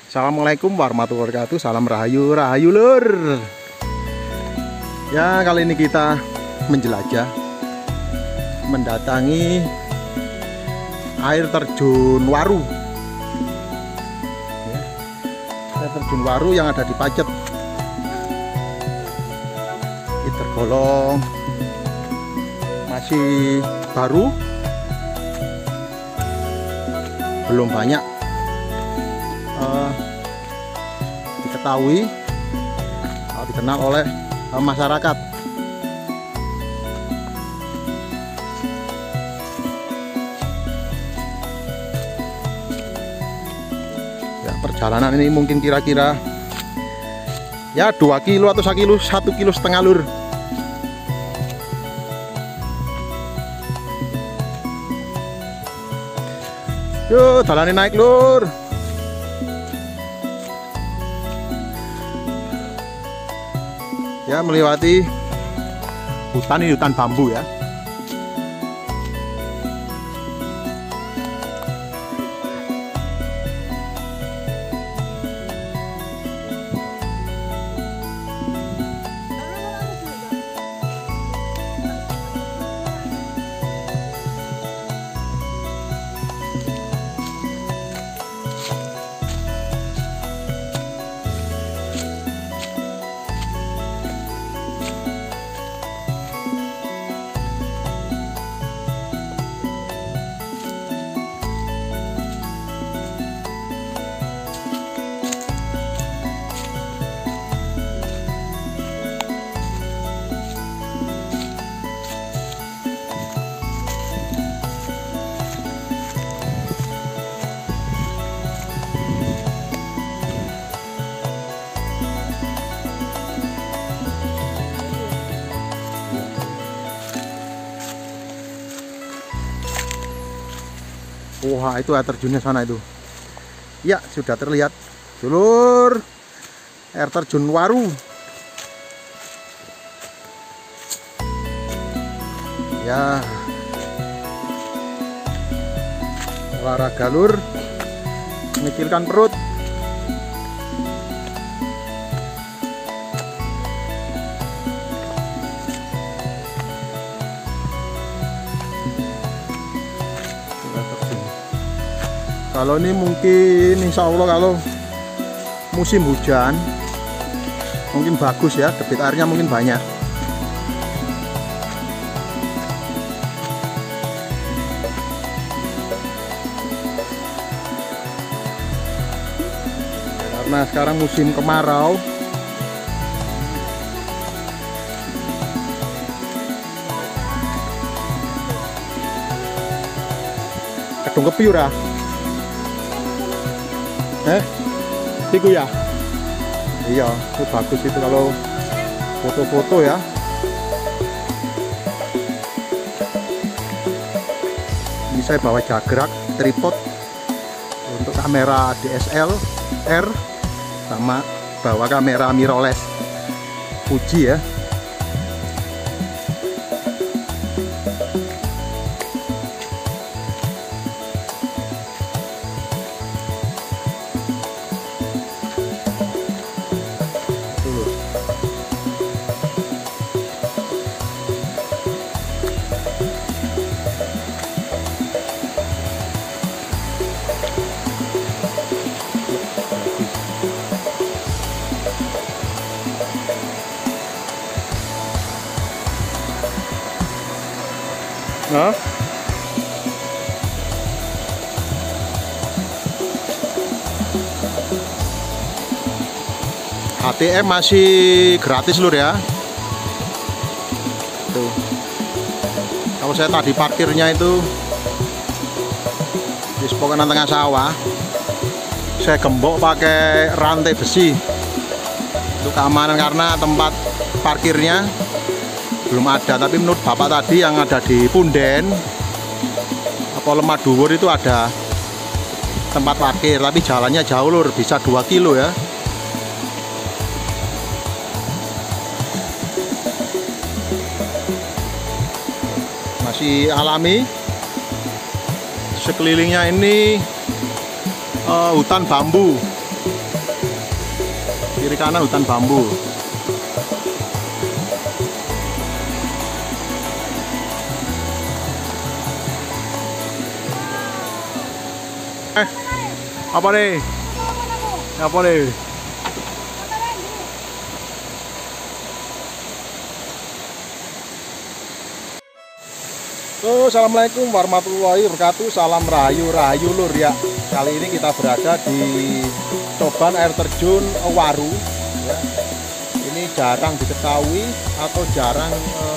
Assalamualaikum warahmatullahi wabarakatuh. Salam rahayu, rahayu lur. Ya, kali ini kita menjelajah, mendatangi air terjun Waru. Ya, air terjun Waru yang ada di Pacet. Ini tergolong masih baru, belum banyak diketahui atau dikenal oleh masyarakat. Ya, perjalanan ini mungkin kira-kira ya 2 kilo atau 1 kilo setengah lur. Yuk, jalani naik lur. Ya, melewati hutan, ini hutan bambu ya. Wah, itu air terjunnya sana itu. Ya, sudah terlihat. Dulur, air terjun Waru. Ya, olahraga lur, mengecilkan perut. Kalau ini mungkin insya Allah kalau musim hujan mungkin bagus ya, debit airnya mungkin banyak. Karena sekarang musim kemarau, kedung kepiur ya. Itu ya. Iya, itu bagus itu kalau foto-foto ya. Ini saya bawa jagrak, tripod untuk kamera DSLR, sama bawa kamera mirrorless Fuji ya. Nah, ATM masih gratis lur ya. Tuh. Kalau saya tadi parkirnya itu di sepokan tengah sawah, saya gembok pakai rantai besi untuk keamanan karena tempat parkirnya belum ada. Tapi menurut bapak tadi yang ada di Punden apa Lemah Dhuwur itu ada tempat parkir, tapi jalannya jauh lur, bisa 2 kilo ya. Masih alami. Sekelilingnya ini hutan bambu. Kiri kanan hutan bambu. Apa nih? Apa nih? Assalamualaikum warahmatullahi wabarakatuh. Salam rahayu lur ya. Kali ini kita berada di Coban air terjun Waru ya. Ini jarang diketahui atau jarang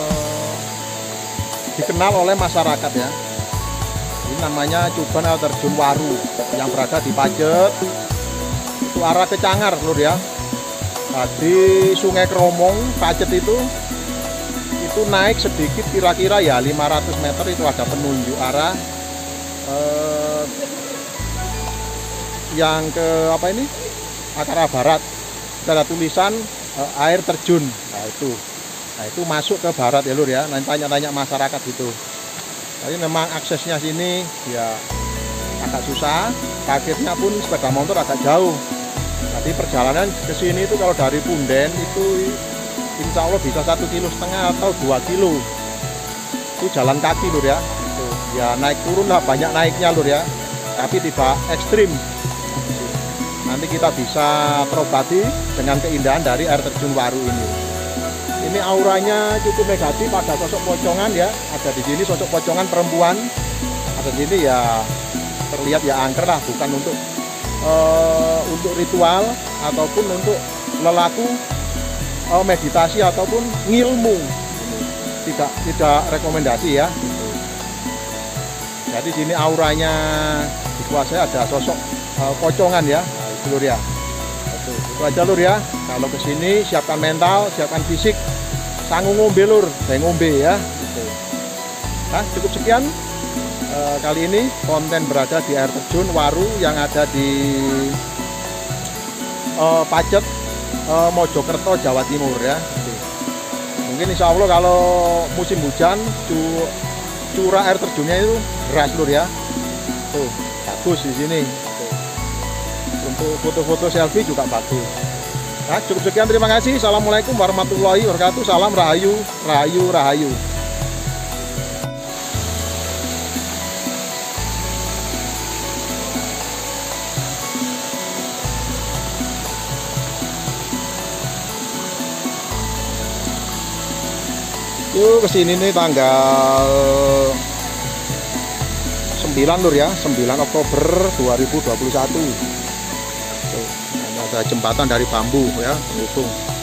dikenal oleh masyarakat ya. Ini namanya Coban air terjun Waru yang berada di Pajet. Itu arah ke Cangar lur ya. Tadi Sungai Kromong Pajet itu naik sedikit kira-kira ya 500 meter itu ada penunjuk arah yang ke apa ini Akara Barat, ada tulisan air terjun. Nah itu masuk ke barat ya lur ya. Nanti tanya-tanya masyarakat itu. Tapi memang aksesnya sini ya agak susah, parkirnya pun sepeda motor agak jauh. Jadi perjalanan ke sini itu kalau dari Punden itu insya Allah bisa 1,5 kilo atau 2 kilo. Itu jalan kaki lur ya. Ya naik turun lah, banyak naiknya lur ya. Tapi tidak ekstrim. Nanti kita bisa terobati dengan keindahan dari air terjun Waru ini. Ini auranya cukup negatif, ada sosok pocongan ya. Ada di sini sosok pocongan perempuan. Ada di sini ya terlihat ya angker lah, bukan untuk ritual ataupun untuk lelaku meditasi ataupun ngilmu, tidak rekomendasi ya. Jadi sini auranya dikuasai ada sosok pocongan ya, itu lur ya. Itu aja lur ya. Kalau kesini siapkan mental, siapkan fisik, sanggup ngombe lur, saya ngombe ya. Nah cukup sekian kali ini konten berada di air terjun Waru yang ada di Pajet, Mojokerto, Jawa Timur ya. Mungkin insya Allah kalau musim hujan curah air terjunnya itu deras lur ya. Tuh bagus di sini. Untuk foto-foto selfie juga bagus. Nah cukup sekian, terima kasih. Assalamualaikum warahmatullahi wabarakatuh. Salam rahayu. Yuk kesini nih tanggal 9 lur ya, 9 Oktober 2021. Tuh, ada jembatan dari bambu ya, penghubung.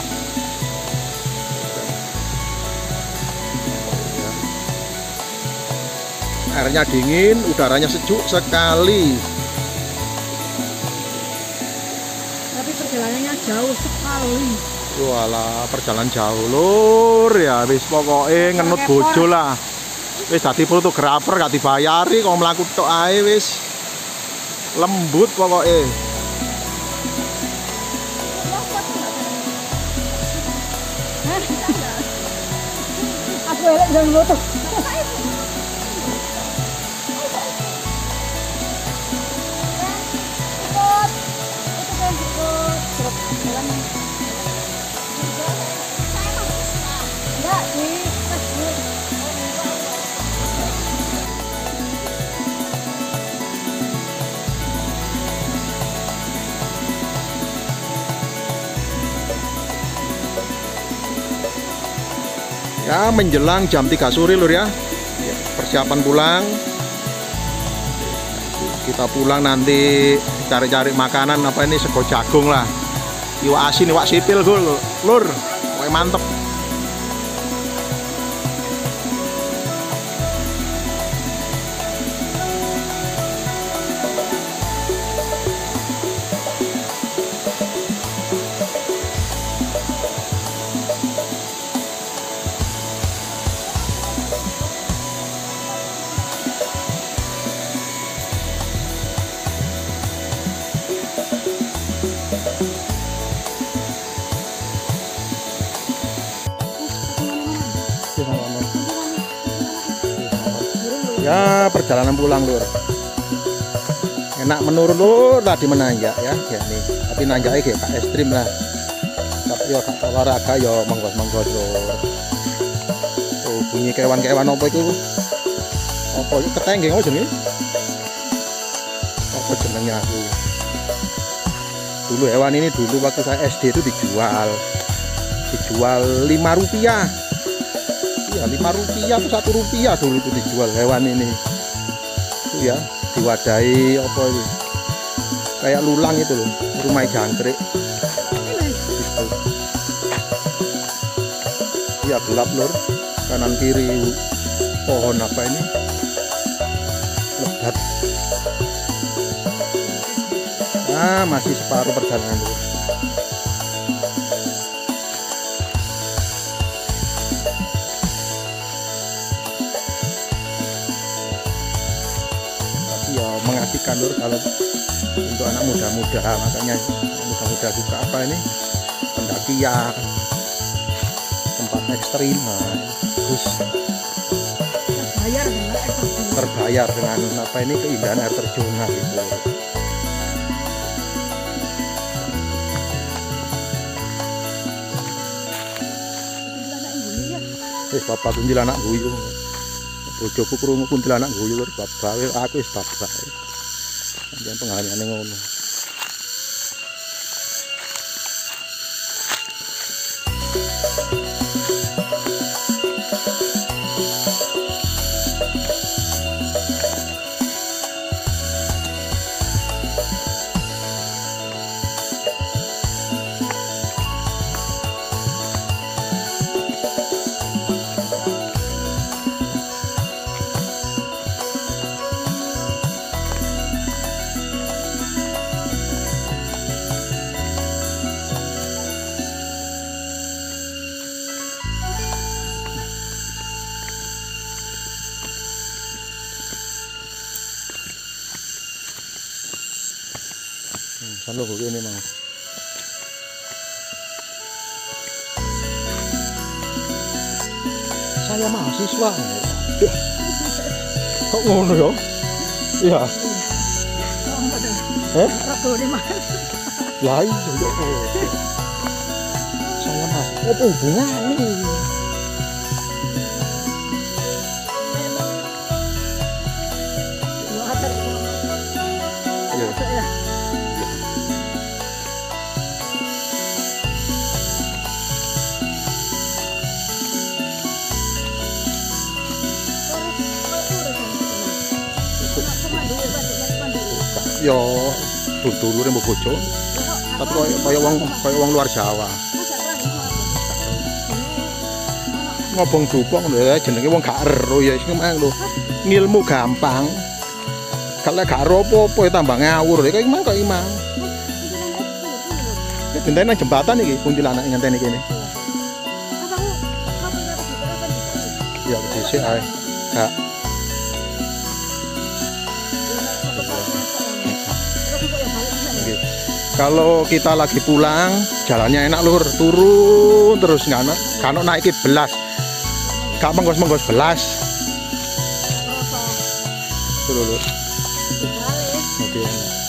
Airnya dingin, udaranya sejuk sekali. Tapi perjalanannya jauh sekali. Walah, perjalanan jauh lur ya, wis pokoknya ngenut bojo lah. Wis dadi fotografer gak dibayari kok mlaku tok ae wis. Lembut pokoknya. Aku elek jangan foto. Ya menjelang jam 3 sore lur ya. Persiapan pulang. Kita pulang nanti cari-cari makanan apa ini, sego jagung lah. Iwak asin, iwak sipil lur. Pokoknya mantep. Ya perjalanan pulang lur, enak menurun lur, tadi menanjak ya nih, tapi nanjaknya kayak ekstrim lah. Ya gak olahraga ya menggos-menggos lur. Oh, bunyi kewan-kewan apa iku? Apa iku ketenggeng apa jenenge? Apa jenenge aku? Dulu hewan ini dulu waktu saya SD itu dijual 5 rupiah. Iya 5 rupiah atau 1 rupiah dulu itu dijual hewan ini. Itu ya diwadahi apa ini? Kayak lulang itu loh, rumah jangkrik. Ya gelap lur, kanan kiri pohon apa ini lebat. Nah masih separuh perjalanan lur. Tapi ya mengasihkan lur kalau untuk anak muda-muda, makanya muda-muda suka apa ini pendakian tempat ekstrim, terus terbayar dengan apa ini keindahan air terjun gitu. Bapak kuntilanak guyu, bojoku krungu kuntilanak guyu lur, bapak aku wis bapak. Jangan penghariane ngono. Kan lo begini mau. Saya mahasiswa. Kok ngono ya? Iya. Lah iya yo. Saya mahasiswa. Apa hubungannya? Yo dulure mbok bojo. Tapi kaya wong luar Jawa. Ngobong dupong lho jenenge wong gak ero ya sing mang lho. Ngilmu gampang. Kalau gak ero apa-apa ya tambah ngawur. Kaya imang kok imang. Ya dinteni nang jembatan iki kuntilanak ngenteni kene. Ya dhisik ae. Gak kalau kita lagi pulang jalannya enak lur, turun terus nggak kano naiki belas, gak menggos belas. Tuh lur. Oke.